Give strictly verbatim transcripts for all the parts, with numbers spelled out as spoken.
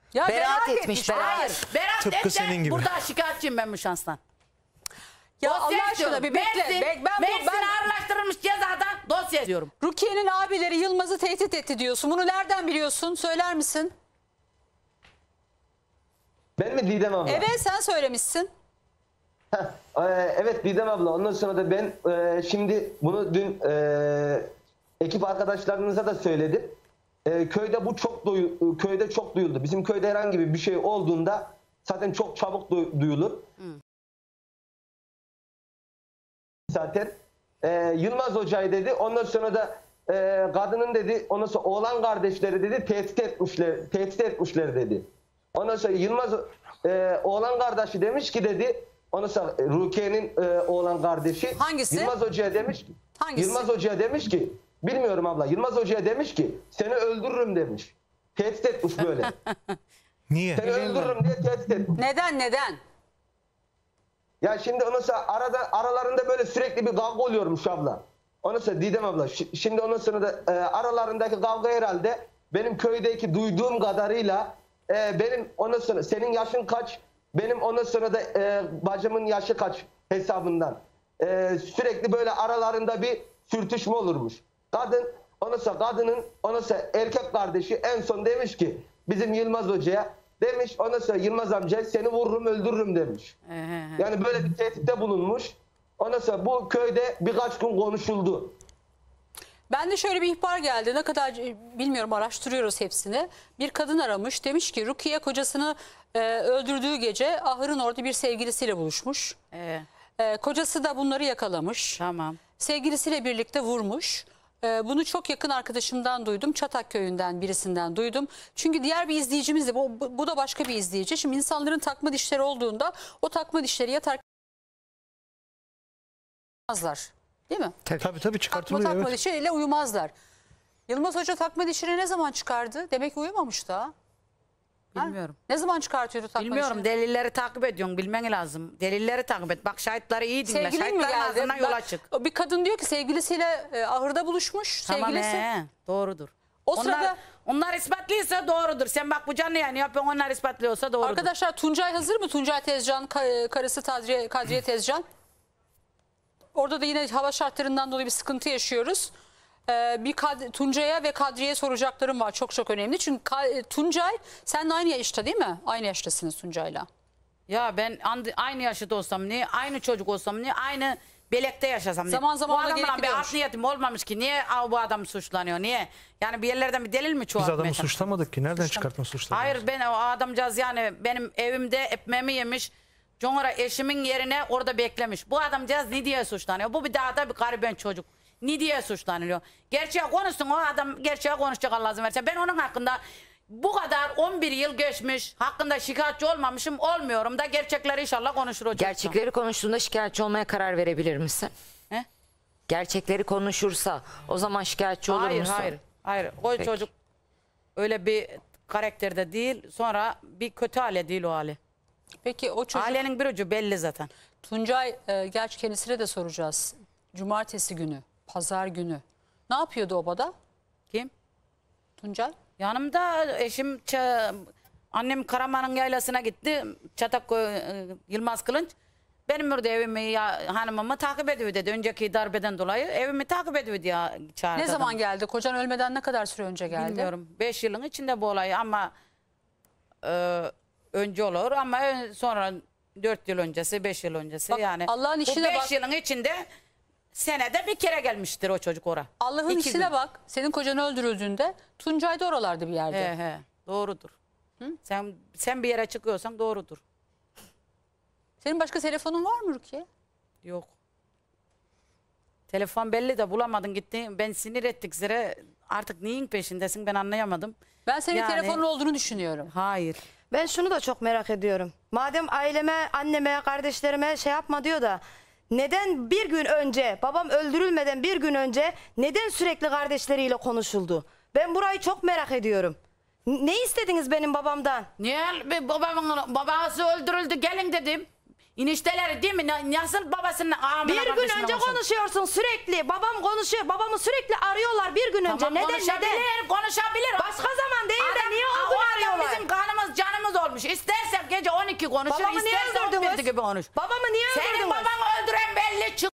Ya Beraat etmiş, beraat. Hayır. Beraat Tıpkı senin etsen gibi. burada şikayetçiyim ben bu şanstan. Ya Dosya Allah aşkına istiyorum. bir bekle. Mersin, Bek, ben, bu, Mersin ben ağırlaştırılmış cezadan dosya istiyorum. Rukiye'nin abileri Yılmaz'ı tehdit etti diyorsun. Bunu nereden biliyorsun? Söyler misin? Ben mi Didem abla? Evet, sen söylemişsin. Heh, e, evet Didem abla. Ondan sonra da ben e, şimdi bunu dün e, ekip arkadaşlarınıza da söyledim. E, köyde bu çok duyu, köyde çok duyuldu. Bizim köyde herhangi bir şey olduğunda zaten çok çabuk duy, duyulur. Hmm. Zaten e, Yılmaz Hoca'yı dedi. Ondan sonra da e, kadının dedi, ondan sonra oğlan kardeşleri dedi tehdit etmişler, tehdit etmişler dedi. Ondan sonra Yılmaz e, oğlan kardeşi demiş ki dedi, ondan sonra Rukiye'nin e, oğlan kardeşi Hangisi? Yılmaz Hoca'ya demiş ki, Hangisi? Yılmaz Hoca'ya demiş ki, bilmiyorum abla, Yılmaz Hoca'ya demiş ki seni öldürürüm demiş. Tehdit etmiş böyle. Niye? Seni öldürürüm diye tehdit etmiş. Neden neden? Ya şimdi ondan sonra arada, aralarında böyle sürekli bir kavga oluyormuş abla. Ondan sonra Didem abla, şi- şimdi ondan sonra da e, aralarındaki kavga herhalde benim köydeki duyduğum kadarıyla e, benim ondan sonra senin yaşın kaç, benim ondan sonra da e, bacımın yaşı kaç hesabından. E, sürekli böyle aralarında bir sürtüşme olurmuş. Kadın, ondan sonra kadının ondan sonra erkek kardeşi en son demiş ki bizim Yılmaz Hoca'ya, demiş ondan sonra Yılmaz amca seni vururum öldürürüm demiş. Yani böyle bir tehditte bulunmuş. Ondan sonra bu köyde birkaç gün konuşuldu. Ben de şöyle bir ihbar geldi. Ne kadar bilmiyorum, araştırıyoruz hepsini. Bir kadın aramış. Demiş ki Rukiye kocasını e, öldürdüğü gece ahırın orada bir sevgilisiyle buluşmuş. Ee, E, kocası da bunları yakalamış. tamam. Sevgilisiyle birlikte vurmuş. E, bunu çok yakın arkadaşımdan duydum. Çatak köyünden birisinden duydum. Çünkü diğer bir izleyicimiz de bu, bu, bu da başka bir izleyici. Şimdi insanların takma dişleri olduğunda o takma dişleri yatar uyumazlar. Değil mi? Tabii tabii, tabii Takma çıkartılıyor. takma Evet. dişleriyle uyumazlar. Yılmaz Hoca takma dişleri ne zaman çıkardı? Demek ki uyumamış da. Ha? Bilmiyorum. Ne zaman çıkartıyordu takma Bilmiyorum. dişini? Delilleri takip ediyorsun. Bilmen lazım. Delilleri takip et. Bak şahitleri iyi dinle. Sevgilin mi Şahitlerin geldi? ağzından Ben- yola çık. Bir kadın diyor ki sevgilisiyle e, ahırda buluşmuş. Tamam Sevgilisi. he, doğrudur. O onlar, sırada- onlar ispatlıysa doğrudur. Sen bak bu canlı yayını yapıyorsun, onlar ispatlıyorsa doğrudur. Arkadaşlar Tuncay hazır mı? Tuncay Tezcan, ka- karısı Kadriye, Kadriye Tezcan. Orada da yine hava şartlarından dolayı bir sıkıntı yaşıyoruz. Ee, bir Kad- Tuncay'a ve Kadriye'ye soracaklarım var. Çok çok önemli. Çünkü Ka- Tuncay seninle aynı yaşta değil mi? Aynı yaştasınız Tuncay'la. Ya ben and- aynı yaşta olsam niye, aynı çocuk olsam niye, aynı belekte yaşasam niye? Zaman zaman bu da gelip adamla bir gidiyormuş. art niyetim olmamış ki. Niye aa, bu adam suçlanıyor? Niye? Yani bir yerlerden bir delil mi Biz çoğaltmaya adamı çalışıyorsun? suçlamadık ki. Nereden çıkartma suçladık? Hayır, ben o adamcağız yani benim evimde ekmeğimi yemiş. Sonra eşimin yerine orada beklemiş. Bu adamcağız ne diye suçlanıyor? Bu bir daha da bir gariben çocuk. Ne diye suçlanıyor? Gerçeği konuşsun, o adam gerçeği konuşacak Allah izin verirse. Ben onun hakkında bu kadar on bir yıl geçmiş, hakkında şikayetçi olmamışım, olmuyorum da gerçekleri inşallah konuşur o çocuk. Gerçekleri konuştuğunda şikayetçi olmaya karar verebilir misin? He? Gerçekleri konuşursa o zaman şikayetçi olur Hayır, musun? hayır, hayır. O Peki. çocuk öyle bir karakterde değil, sonra bir kötü hale değil o hali. Peki o çocuk Ailenin bir ucu belli zaten. Tuncay, e, gerçi kendisine de soracağız. Cumartesi günü, pazar günü. Ne yapıyordu obada Kim? Tuncay? Yanımda eşim, ça- annem Karaman'ın yaylasına gitti. Çatakköy e, Yılmaz Kılınç. Benim burada evimi, ya, hanımımı takip ediyor dedi. Önceki darbeden dolayı evimi takip ediyor diye çağırdı. Ne adam. zaman geldi? Kocan ölmeden ne kadar süre önce geldi? Bilmiyorum. Beş yılın içinde bu olay ama e, önce olur ama sonra dört yıl öncesi, beş yıl öncesi Bak, yani. Allah'ın bu işine beş bak. yılın içinde senede bir kere gelmiştir o çocuk oraya. Allah'ın İki işine gün. bak. Senin kocan öldürüldüğünde Tuncay da oralarda bir yerde. He he, doğrudur. Sen sen bir yere çıkıyorsan doğrudur. Senin başka telefonun var mı Rukiye? Yok. Telefon belli de bulamadın gitti. Ben sinir ettik zire. Artık neyin peşindesin ben anlayamadım. Ben senin Yani- telefonun olduğunu düşünüyorum. Hayır. Ben şunu da çok merak ediyorum. Madem aileme, anneme, kardeşlerime şey yapma diyor da neden bir gün önce, babam öldürülmeden bir gün önce neden sürekli kardeşleriyle konuşuldu? Ben burayı çok merak ediyorum. N- Ne istediniz benim babamdan? Niye bir babamın babası öldürüldü gelin dedim. İnişteleri değil mi? Na- Nasıl babasının amına Bir gün kardeşine önce konuşuyor? konuşuyorsun sürekli. Babam konuşuyor. Babamı sürekli arıyorlar bir gün önce. Tamam, neden konuşabilir, neden? konuşabilir. Başka zaman değil de Adam- niye o Aa, gün o adam arıyorlar? bizim kanımız, konuş. İstersen gece on iki konuşur, Babamı niye istersen on öldürdünüz? bir gibi konuş. Babamı niye Senin öldürdünüz? babanı öldüren belli. Çık.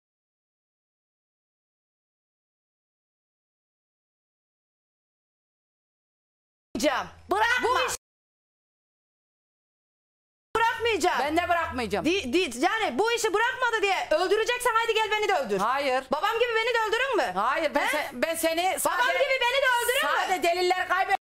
Bırakma. Bu iş bırakmayacağım. Ben de bırakmayacağım. Di, di, yani bu işi bırakmadı diye öldüreceksen haydi gel beni de öldür. Hayır. Babam gibi beni de öldürün mü? Hayır ben, He? se- ben seni Babam sade, gibi beni de öldürün mü? sade deliller kaybet.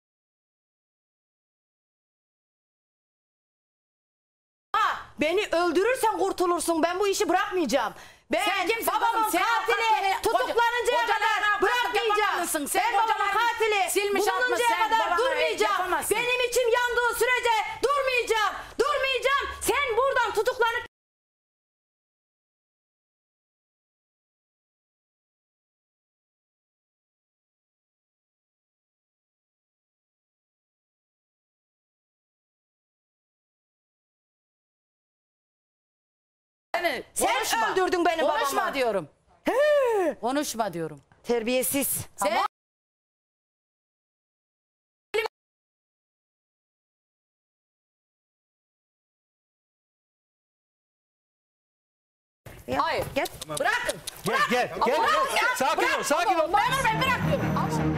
Ha, beni öldürürsen kurtulursun. Ben bu işi bırakmayacağım. Ben Sen kimsin babamın kızım? Sen katili avukatları- tutuklanıncaya koca- kadar kocalarına bırakmayacağım. avukatlıksın. Sen Ben babamın kocalarını katili silmiş atmış, bulununcaya sen kadar babanı durmayacağım. yapamazsın. Benim içim yandığı sürece durmayacağım. Durmayacağım. Sen buradan tutuklanıp Seni Sen konuşma. öldürdün benim Konuşma babamı. diyorum. Konuşma diyorum. terbiyesiz. Sen Hayır. Gel. bırakın. Gel gel gel. gel. Sakin ol sakin ol. Memur Bey bırak diyorum.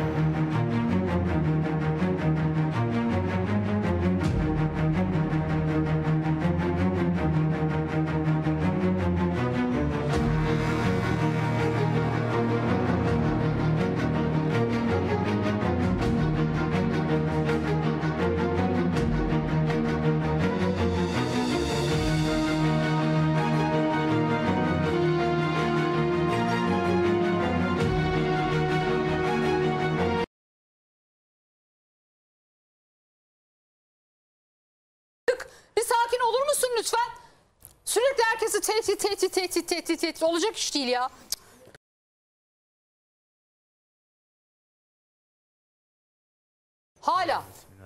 Bir sakin olur musun lütfen? Sürekli herkesi tehdit, tehdit, tehdit, tehdit, tehdit. Olacak iş değil ya. Cık. Hala.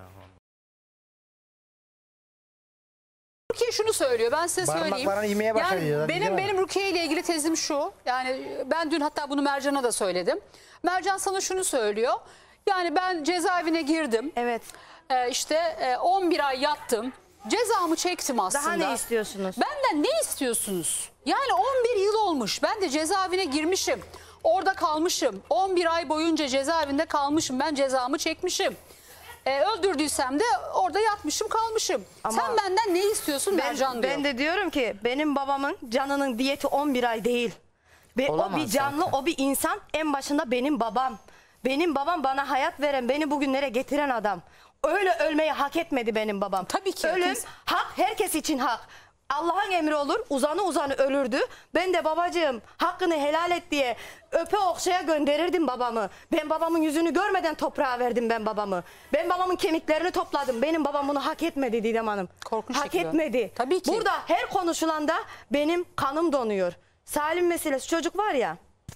Rukiye şunu söylüyor, ben size söyleyeyim. Parmaklarını yemeye başladı Yani ya, benim değil mi? benim Rukiye ile ilgili tezim şu. Yani ben dün hatta bunu Mercan'a da söyledim. Mercan sana şunu söylüyor. Yani ben cezaevine girdim. Evet. Ee, işte e, on bir ay yattım. Cezamı çektim aslında. Daha ne istiyorsunuz? Benden ne istiyorsunuz? Yani on bir yıl olmuş. Ben de cezaevine girmişim. Orada kalmışım. on bir ay boyunca cezaevinde kalmışım. Ben cezamı çekmişim. Ee, öldürdüysem de orada yatmışım kalmışım. Ama Sen benden ne istiyorsun Ben, Mercan diyor. ben de diyorum ki benim babamın canının diyeti on bir ay değil. Ve o Olamaz bir canlı, zaten. o bir insan. En başında benim babam. Benim babam bana hayat veren, beni bugünlere getiren adam. Öyle ölmeyi hak etmedi benim babam. Tabii ki. Ölüm Kimse- hak, herkes için hak. Allah'ın emri olur, uzanı uzanı ölürdü. Ben de babacığım hakkını helal et diye öpe okşaya gönderirdim babamı. Ben babamın yüzünü görmeden toprağa verdim ben babamı. Ben babamın kemiklerini topladım. Benim babam bunu hak etmedi Didem Hanım. Korkunç hak şekilde. etmedi. Tabii ki. Burada her konuşulanda benim kanım donuyor. Salim meselesi, çocuk var ya.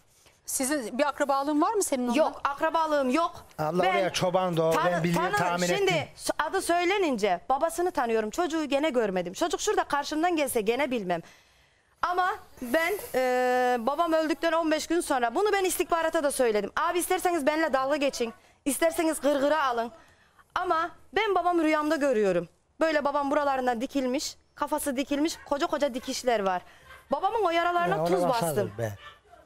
Sizin bir akrabalığın var mı senin onunla? Yok, akrabalığım yok. Abla oraya çoban da o, ben biliyorum, tahmin şimdi ettim. adı söylenince babasını tanıyorum. Çocuğu gene görmedim. Çocuk şurada karşımdan gelse gene bilmem. Ama ben e, babam öldükten on beş gün sonra bunu ben istihbarata da söyledim. Abi isterseniz benimle dalga geçin. İsterseniz gırgıra alın. Ama ben babamı rüyamda görüyorum. Böyle babam buralarından dikilmiş. Kafası dikilmiş. Koca koca dikişler var. Babamın o yaralarına Ya, tuz ona bastım. bakarız be.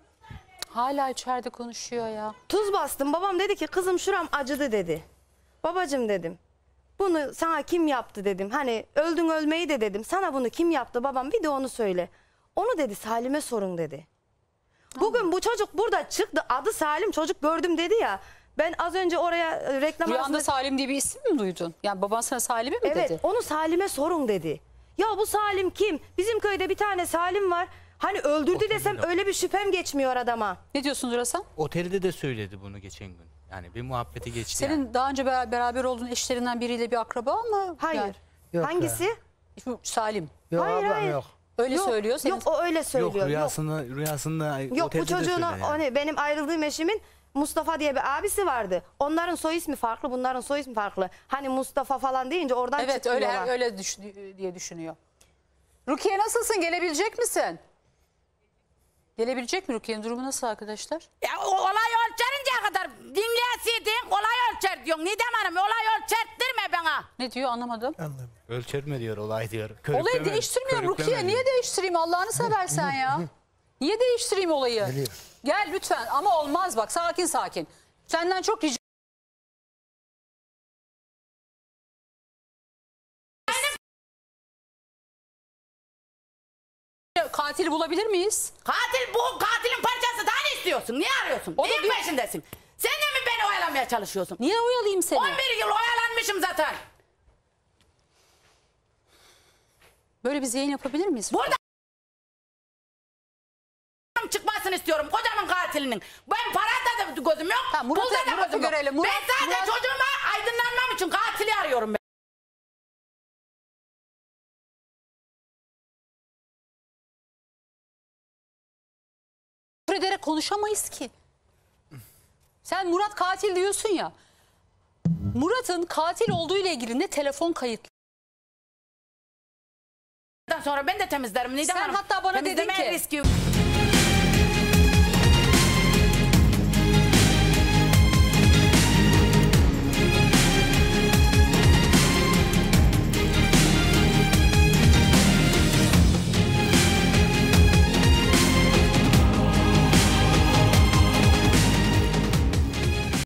Hala içeride konuşuyor ya. Tuz bastım. Babam dedi ki kızım şuram acıdı dedi. Babacım dedim. Bunu sana kim yaptı dedim. Hani öldün ölmeyi de dedim. Sana bunu kim yaptı babam, bir de onu söyle. Onu dedi Salim'e sorun dedi. Bugün bu çocuk burada çıktı. Adı Salim, çocuk gördüm dedi ya. Ben az önce oraya e, reklam Rüyanda arasında... Salim diye bir isim mi duydun? Yani baban sana Salim'i mi Evet, dedi? onu Salim'e sorun dedi. Ya bu Salim kim? Bizim köyde bir tane Salim var. Hani öldürdü desem öyle bir şüphem geçmiyor adama. Ne diyorsun Durasan? Otelde de söyledi bunu geçen gün. Yani bir muhabbeti geçti. Senin yani. daha önce beraber, beraber olduğun eşlerinden biriyle bir akraba mı? Hayır. Yani, Yok Hangisi? şu Salim. Yok Hayır, ablam hayır. yok. Öyle Yok, söylüyor. Senin... Yok o öyle söylüyor. Yok rüyasında rüyasında Yok bu otelde de çocuğun söyledi o- yani. hani benim ayrıldığım eşimin Mustafa diye bir abisi vardı. Onların soy ismi farklı, bunların soy ismi farklı. Hani Mustafa falan deyince oradan Evet çıkıyor. öyle öyle düş, diye düşünüyor. Rukiye nasılsın? Gelebilecek misin? Gelebilecek mi Rukiye'nin durumu nasıl arkadaşlar? Ya o olay ölçerinceye kadar dinleyeseydin olay ölçer diyorsun. Nidem Hanım olay ölçerttirme bana. Ne diyor anlamadım. Anladım. Ölçerme diyor olay diyor. Olayı Körükleme- değiştirmiyorum körükleme Rukiye. Niye diyor. değiştireyim Allah'ını seversen ya? Niye değiştireyim olayı? Geliyor. Gel lütfen ama olmaz bak sakin sakin. Senden çok rica Katili bulabilir miyiz? Katil bu katilin parçası, daha ne istiyorsun? Niye arıyorsun? O da Neyin diyor- peşindesin? Sen de mi beni oyalamaya çalışıyorsun? Niye oyalayayım seni? on bir yıl oyalanmışım zaten. Böyle bir yayın yapabilir miyiz? Burada çıkmasını istiyorum kocamın katilinin. Ben parada da gözüm yok. Tamam, Murat'ı- pulda da Murat'ı gözüm yok. görelim. Murat- ben zaten Murat- çocuğuma aydınlanmam için katili arıyorum ben. Küfür ederek konuşamayız ki. Sen Murat katil diyorsun ya. Murat'ın katil olduğu ile ilgili ne telefon kayıtlı. Ondan sonra ben de temizlerim. Nidem Sen Hanım, hatta bana dedin temizlemeye ki- riski